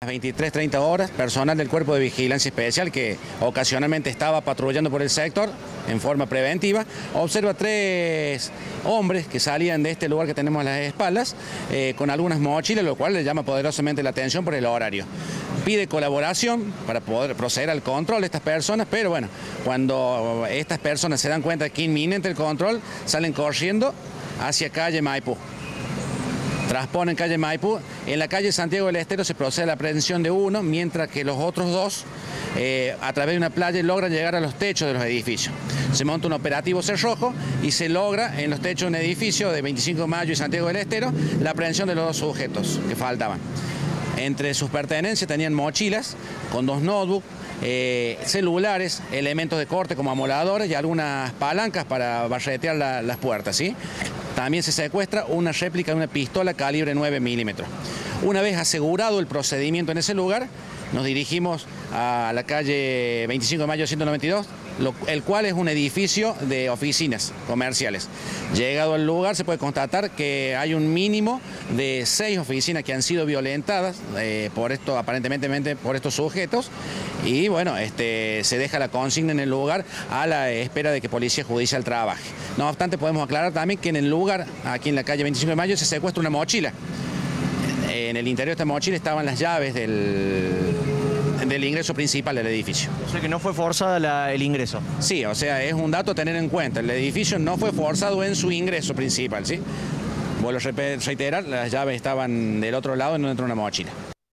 23:30 horas, personal del Cuerpo de Vigilancia Especial que ocasionalmente estaba patrullando por el sector en forma preventiva, observa 3 hombres que salían de este lugar que tenemos a las espaldas con algunas mochilas, lo cual le llama poderosamente la atención por el horario. Pide colaboración para poder proceder al control de estas personas, pero bueno, cuando estas personas se dan cuenta de que es inminente el control, salen corriendo hacia calle Maipú. Transponen calle Maipú. En la calle Santiago del Estero se procede a la aprehensión de uno, mientras que los otros 2, a través de una playa, logran llegar a los techos de los edificios. Se monta un operativo cerrojo y se logra en los techos de un edificio de 25 de Mayo y Santiago del Estero la aprehensión de los 2 sujetos que faltaban. Entre sus pertenencias tenían mochilas con 2 notebooks, celulares, elementos de corte como amoladores y algunas palancas para barretear las puertas, ¿sí? También se secuestra una réplica de una pistola calibre 9 milímetros. Una vez asegurado el procedimiento en ese lugar, nos dirigimos a la calle 25 de Mayo 192, el cual es un edificio de oficinas comerciales. Llegado al lugar se puede constatar que hay un mínimo de 6 oficinas que han sido violentadas aparentemente por estos sujetos, y bueno, se deja la consigna en el lugar a la espera de que Policía Judicial trabaje. No obstante, podemos aclarar también que en el lugar, aquí en la calle 25 de Mayo, se secuestra una mochila. En el interior de esta mochila estaban las llaves del ingreso principal del edificio. O sea que no fue forzada el ingreso. Sí, o sea, es un dato a tener en cuenta. El edificio no fue forzado en su ingreso principal, ¿sí? Vuelvo a reiterar, las llaves estaban del otro lado dentro de una mochila.